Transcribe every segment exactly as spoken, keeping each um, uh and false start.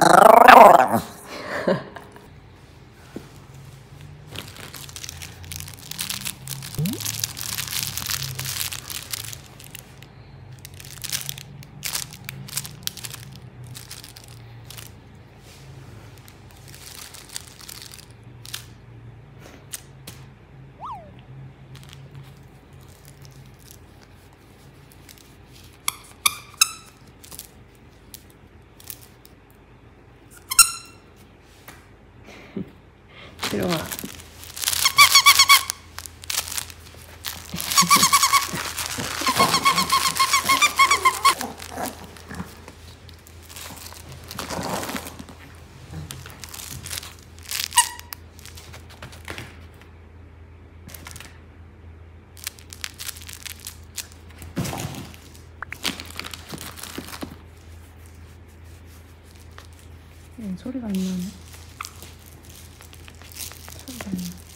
들어와. 음, 소리가 안 나네. 소리가 안 나.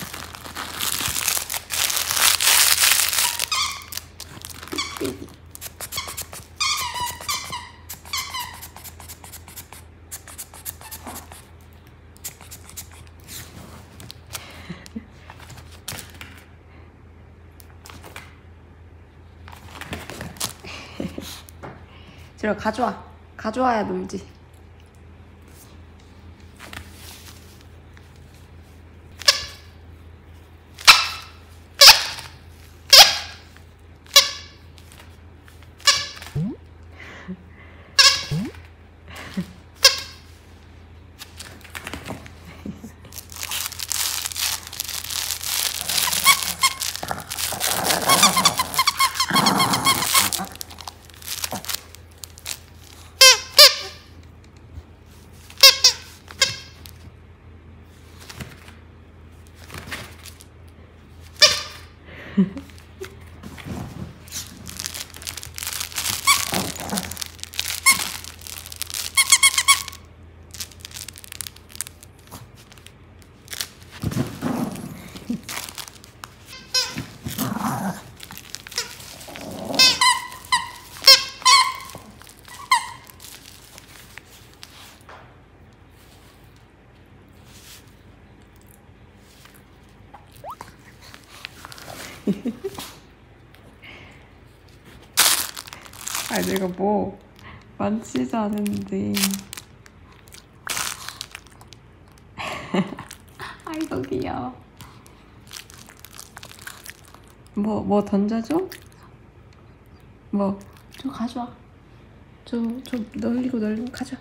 들어 가져와. 가져와야 놀지. 아, 내가 뭐 만지지 않았는데. 아이고 귀여워. 뭐, 뭐 던져줘? 뭐, 저 가져와. 저, 저 널리고 널리고 가져와.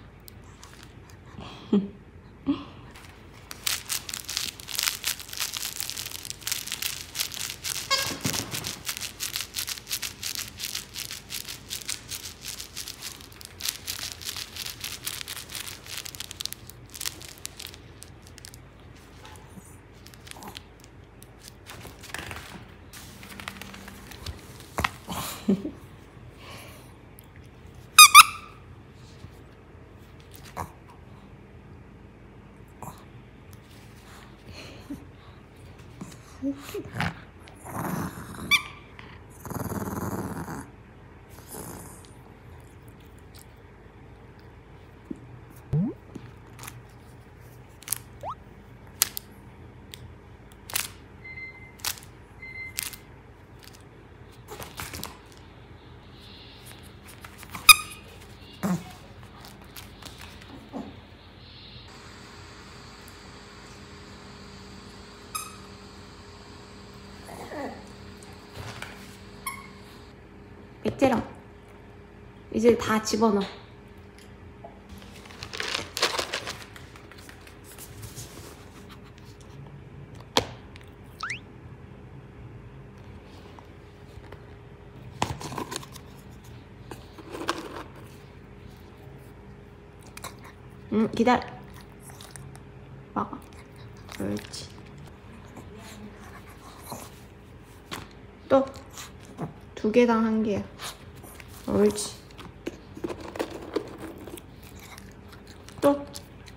백제랑 이제 다 집어넣어. 응, 기다려. 막아. 그렇지. 또 두 개당 한 개야. 옳지. 또.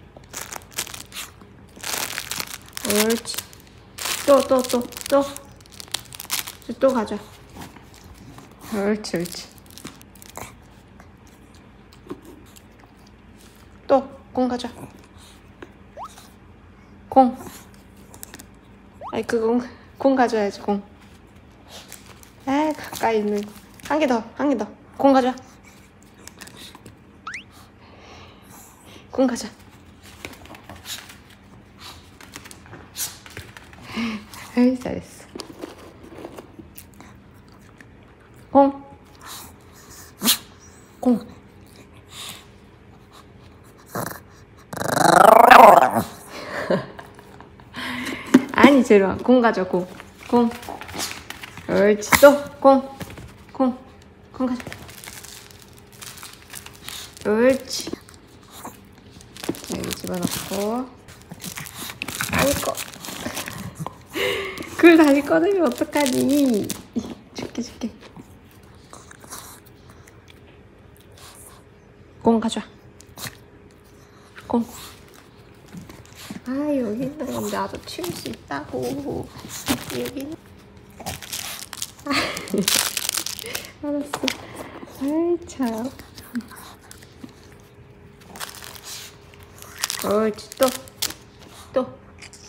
옳지. 또, 또, 또, 또. 또 가자. 옳지, 옳지. 또. 공 가져. 공. 아이 그공 공 가져야지 공. 아 가까이 있는. 한 개 더, 한 개 더. 공 가져. 공 가져. 아이 잘했어. 공. 공. 아니 제로야 공 가져 공. 공. 옳지 또 공. 공. 공 가져. 옳지. 자 여기 집어넣고. 아이고. 그걸 다시 꺼내면 어떡하니. 줄게 줄게. 공 가져와. 공. 아 여기 있는 건 나도 치울 수 있다고. 여기. 알았어. 아이 참. 옳지 또. 또.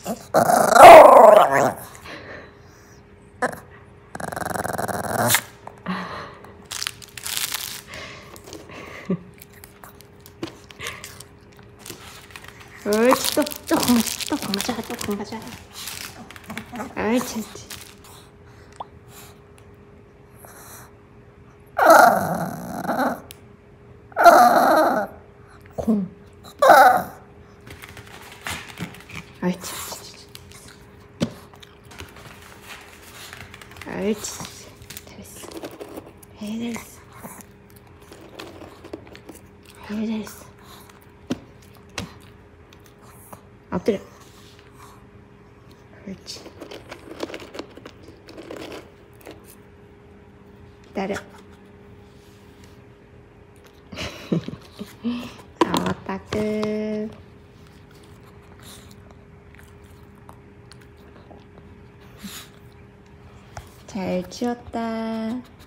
옳지 또. 또 공. 또 공 가자. 또 공 가자. 옳지 옳지. 공. 옳지 옳지. 잘했어. 잘 잘했어. 잘 잘했어. 엎드려. 그렇지. 기다려. 잡았다 끝. 잘 치웠다.